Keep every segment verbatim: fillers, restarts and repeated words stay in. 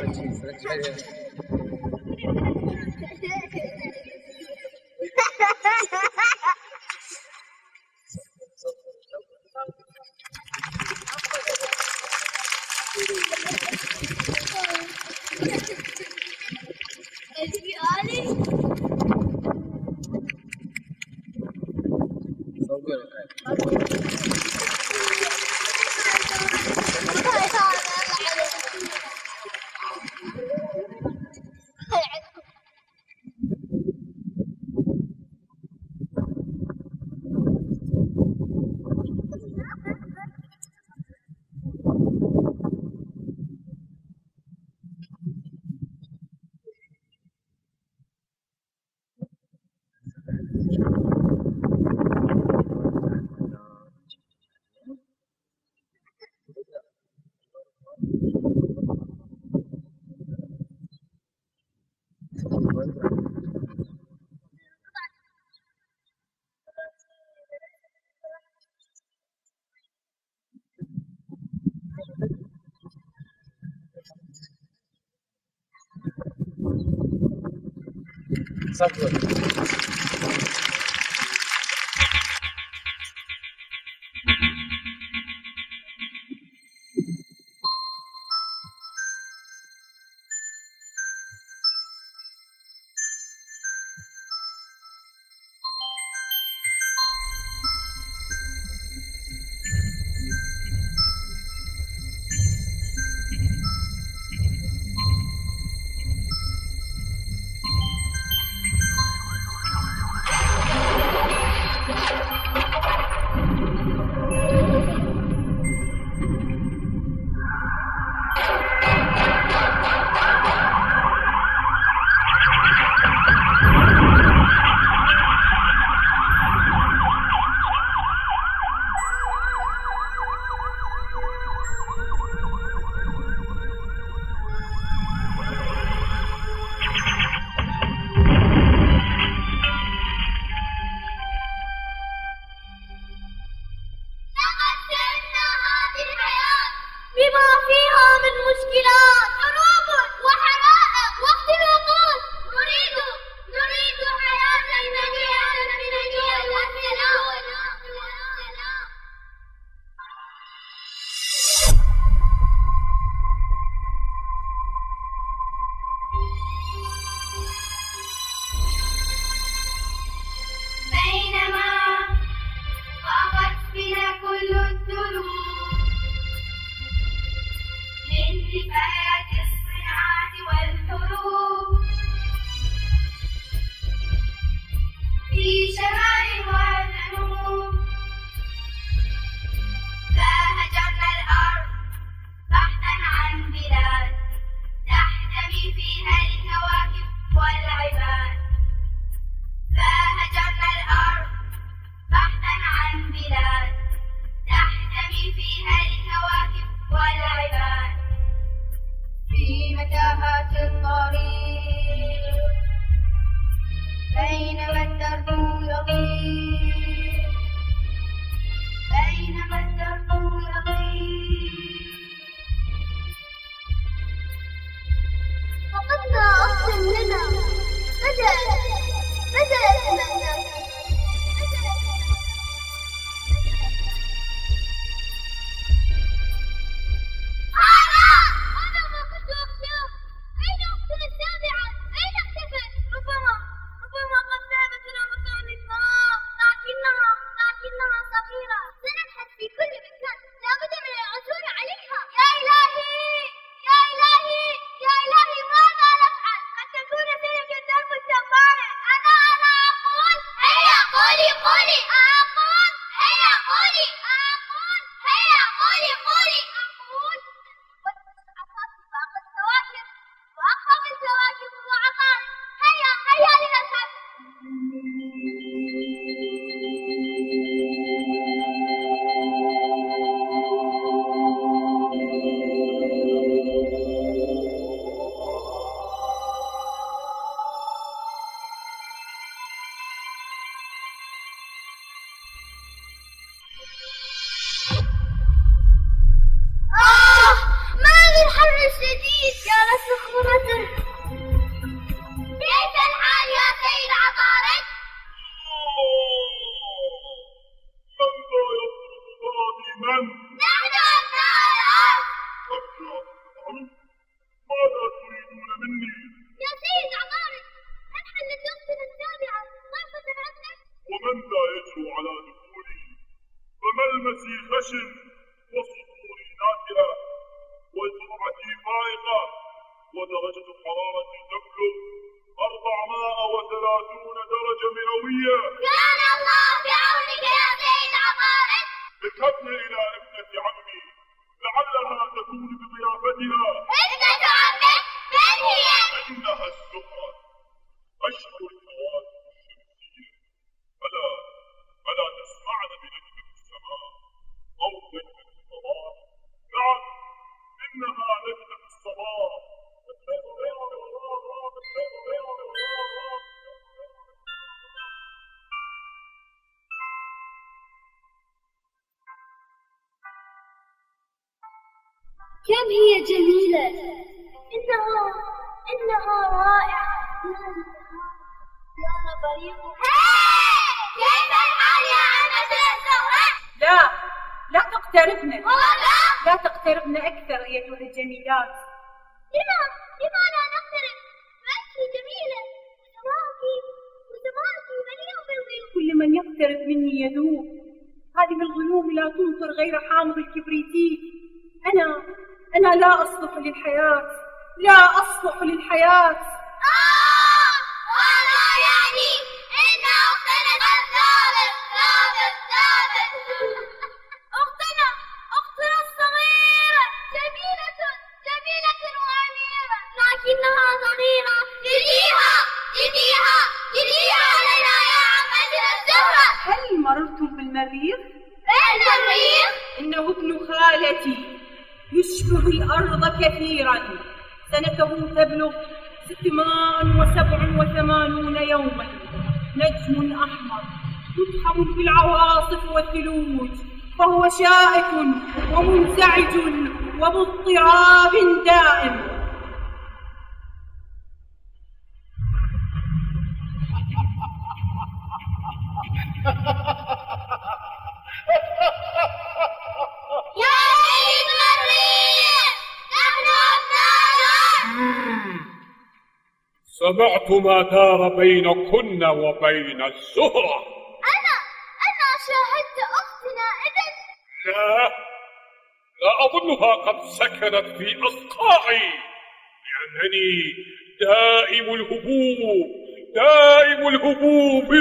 صبر. جديد يا لسخرته. كيف الحال يا سيد عطارد؟ من لا يطلب ظالما؟ نحن أبناء الأرض. أبناء الأرض؟ ماذا تريدون مني؟ يا سيد عطارد، نحن للدرجة السابعة ضيفة عندك. ومن لا يجرؤ على دخولي؟ فملمسي خشن وصدوري ناتئة وجرعتي فائقة ودرجة حرارتي تبلغ أربعمائة وثلاثون درجة مئوية. كان الله بعونك يا سيد عطارد. اذهبن إلى ابنة عمي لعلها تكون بضيافتها. ابنة عمك؟ من هي؟ إنها الزهرة أشهر الكواكب الشمسية. ألا ألا تسمعن بنجمة السماء أو نجمة الصباح؟ نعم، إنها نجمة الصباح. كم هي جميلة. إنها إنها رائعة. يا بريق. كيف الحال يا عمة الزهرة؟ لا لا تقتربن. والله لا تقتربن أكثر أيتها الجميلات. لما لما لا نقترب؟ أنت جميلة وسماك وسماك مليء بالغيوم. كل من يقترب مني يذوب. هذه الغيوم لا تمطر غير حامض الكبريتيك. أنا أنا لا أصلح للحياة، لا أصلح للحياة. آه هذا يعني إن أختنا الثابت ثابت ثابت. أختنا أختنا الصغيرة جميلة جميلة وأميرة، لكنها صغيرة. جديها جديها جديها لنا يا عمتنا الزهرة. هل مررتم بالمريخ؟ أين المريخ؟ إنه ابن خالتي يشبه الأرض كثيرا. سنته تبلغ ستمان وسبع وثمانون يوما. نجم أحمر يتحم في العواصف والثلوج، فهو شائك ومنزعج ومضطراب دائم. يا سيد المريخ، نحن أبناء. سمعت ما دار بينكن وبين الزهرة. أنا أنا شاهدت أختنا إذن. لا لا أظنها قد سكنت في أصقاعي، لأنني دائم الهبوب دائم الهبوب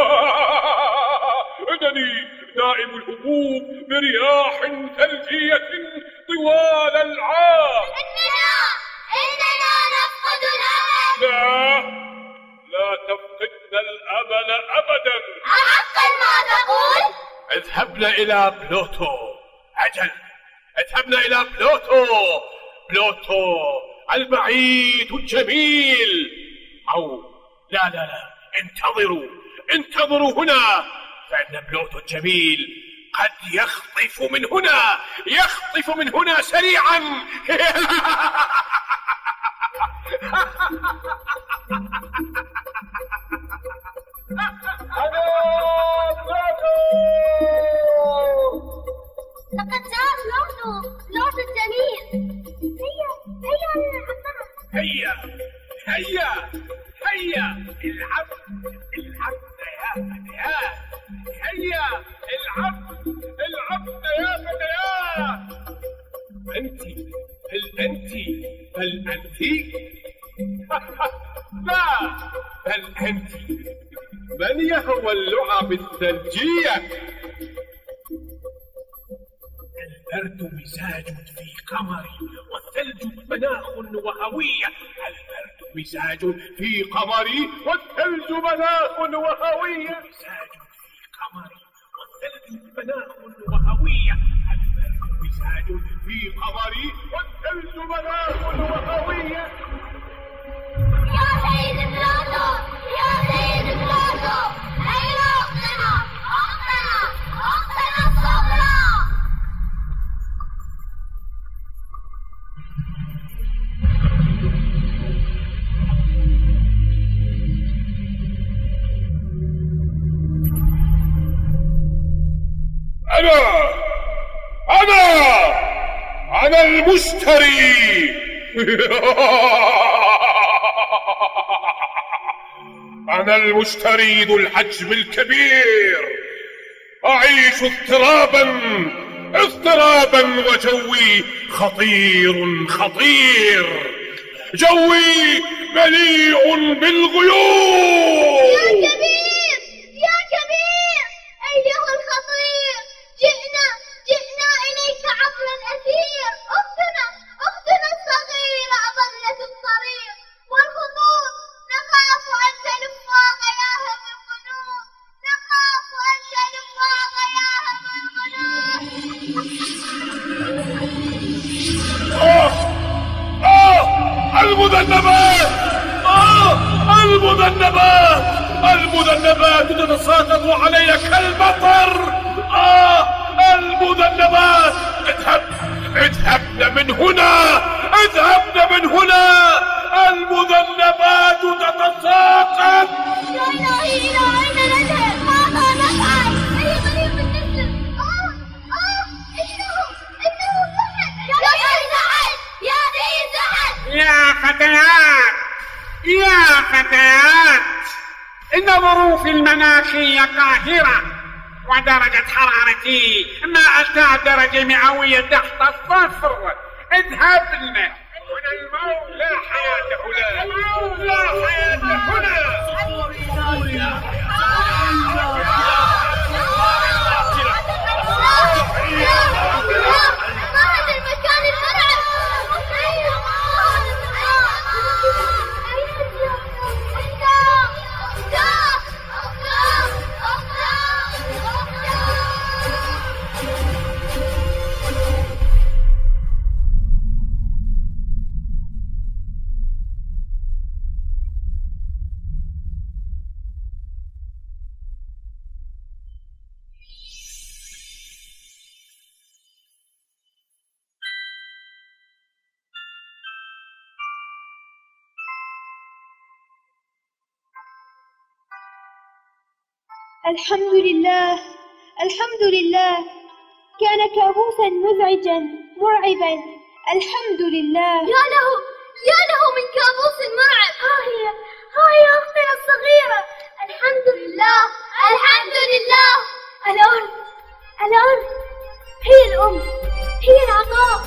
إنني دائم الهبوب برياح ثلجية طوال العام. إننا إننا نفقد الأمل. لا لا تفقدن الأمل أبدا. أحقا ما تقول؟ اذهبن إلى بلوتو. أجل، اذهبن إلى بلوتو. بلوتو البعيد الجميل. أو لا لا لا انتظروا انتظروا هنا، فإن بلوتو الجميل قد يخطف من هنا يخطف من هنا سريعا. لقد جاء بلوتو بلوتو الجميل. هيا هيا لنلعب. هيا هيا هيا العب العب يا فتيات. هيا العب العب يا فتيات. أنت هل أنت هل أنت لا بل أنت من يهوى اللعب الثلجية. البرد مزاج في قمر والثلج مناخ وهوية. البرد مزاج في قمري والثلج مناخ وهوية. مزاج في قمري والثلج مناخ وهوية. البرد مزاج في قمري والثلج مناخ وهوية. يا سيد بلوتو يا سيد بلوتو، أين أختنا أختنا أختنا الصغرى؟ أنا أنا أنا المشتري. أنا المشتري ذو الحجم الكبير، أعيش اضطرابا اضطرابا وجوي خطير خطير، جوي مليء بالغيوم. يا كبير يا كبير أيها الخطير، جئنا جئنا إليك عبر الأثير. أختنا أختنا الصغيرة أضلت الطريق والخطوط، نخاف أن تلف غياها بالقلوب، نخاف أن تلف غياها بالقلوب. آه آه المذنبات، آه المذنبات، المذنبات تتساقط علي كالمطر. آه المذنبات، اذهب اذهبن من هنا، اذهبن من هنا، المذنبات تتساقط. يا إلهي إلى أين نذهب؟ ماذا نفعل؟ أي طريق نسلك؟ آه آه إنه إنه سحر. يا سيد سحر يا سيد سحر. يا فتيات يا فتيات، إن ظروف المناخية قاهرة، ودرجة حرارتي ما أتى درجة مئوية تحت الصفر. اذهبن، هنا الموت، لا حياة هنا، لا حياة هنا. ما هذا المكان المرعب؟ الحمد لله الحمد لله، كان كابوسا مزعجا مرعبا. الحمد لله. يا له يا له من كابوس مرعب. ها هي ها هي أختنا الصغيرة. الحمد لله الحمد لله. الآن الآن هي الأم، هي العطاء.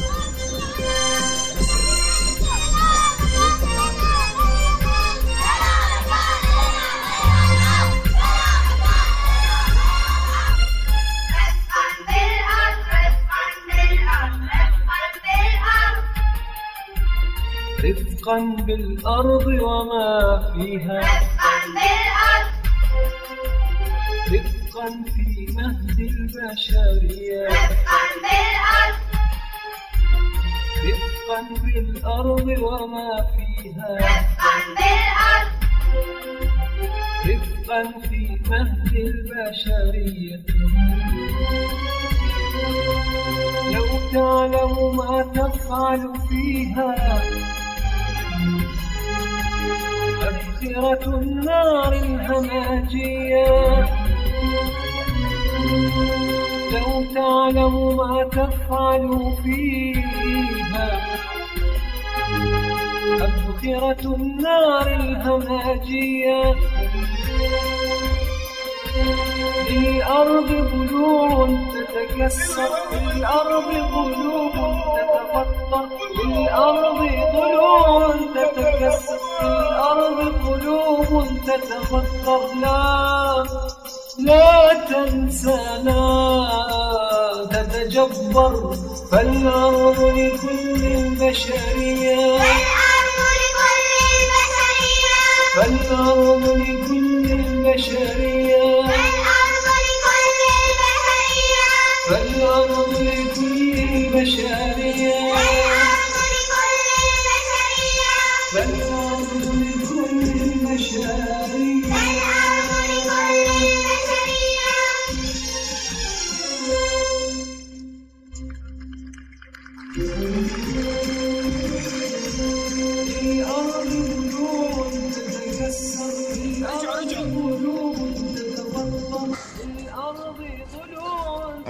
رفقا بالأرض وما فيها، رفقا بالأرض، رفقا في مهد البشرية، رفقا بالأرض، رفقا بالأرض وما فيها، رفقا بالأرض، رفقا في مهد البشرية. لو تعلم ما تفعل فيها أبخرة النار الهماجية. لو تعلم ما تفعل فيها أبخرة النار الهماجية. للأرض ضلوع تتكسر، للأرض ضلوع تتفطر، للأرض ضلوع تتكسر، للأرض ضلوع تتفطر. لا لا تنسى، لا تتجبر، فالأرض لكل البشرية، فالأرض لكل البشرية، فالأرض لكل البشرية، فالأرض لكل البشرية.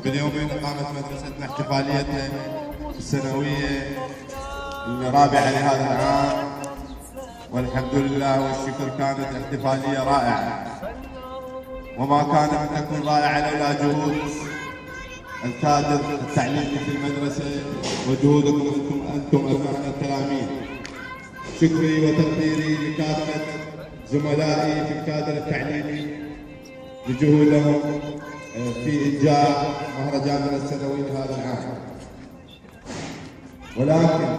قبل يومين قامت مدرستنا احتفاليتها السنوية الرابعة لهذا العام، والحمد لله والشكر كانت احتفالية رائعة، وما كانت أن تكون رائعة لولا جهود الكادر التعليمي في المدرسة وجهودكم أنتم أنتم أبناء التلاميذ. شكري وتقديري لكافة زملائي في الكادر التعليمي لجهودهم في إنجاح مهرجاننا السنوي لهذا العام. ولكن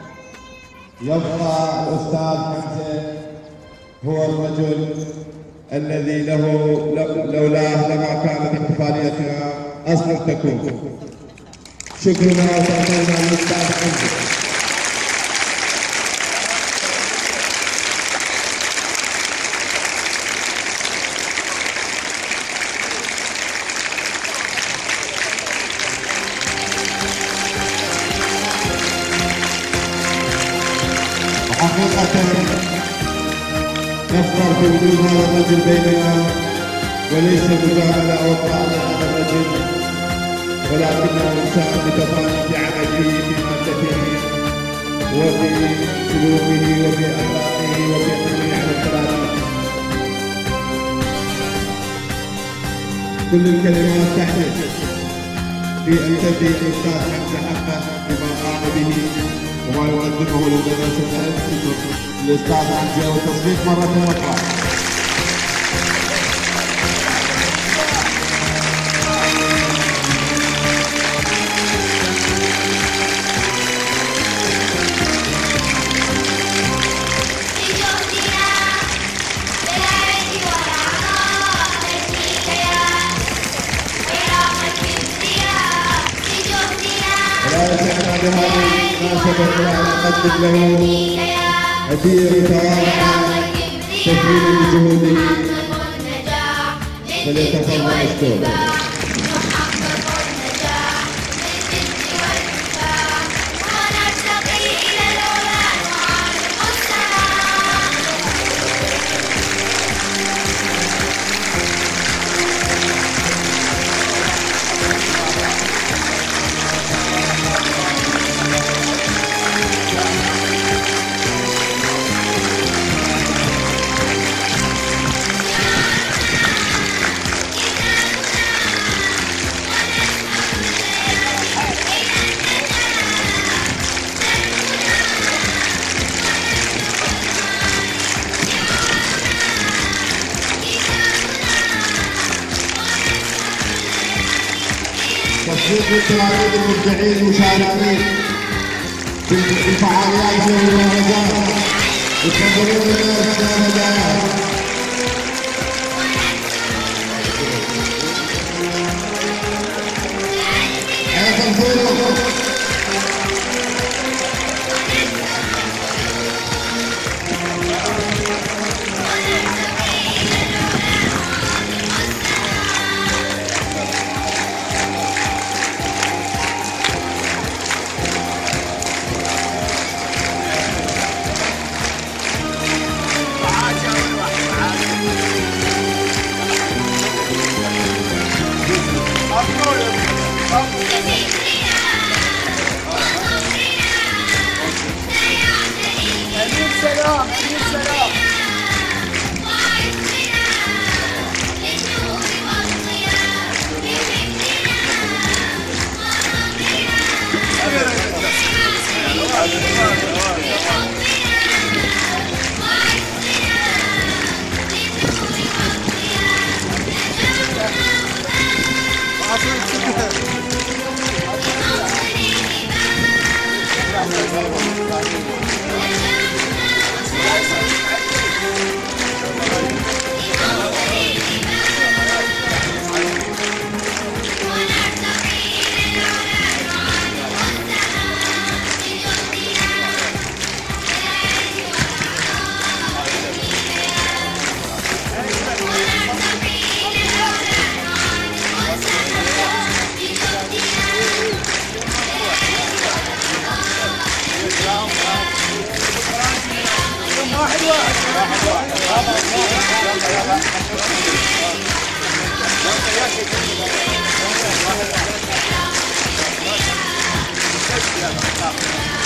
يبقى الأستاذ حمزة هو الرجل الذي له لولاه لما كانت احتفاليتنا أصلا تكون. شكرنا وتقديرنا للأستاذ حمزة. حقيقة نفخر في وجود هذا الرجل بيننا، وليس مجاملة أو طعن هذا الرجل، ولكنه إنسان متفاني في عمله في مادته وفي سلوكه وفي أخلاقه وفي حمله على التلاميذ. كل الكلمات تحدث في أن تدي الأستاذ حمزة حقه بما قام به وما يقدمه للمدرسة. الأستاذ حمزة والتصفيق مرة أخرى. بهذه المناسبة أن نقدم له هدية متواضعة تكريما لجهوده، فليتفضل مشكورا. تصفيق للتلاميذ المبدعين المشاركين في الفعاليات والمهرجانات. يتفضلون الناس هداياهم. حياكم الله. بعد يا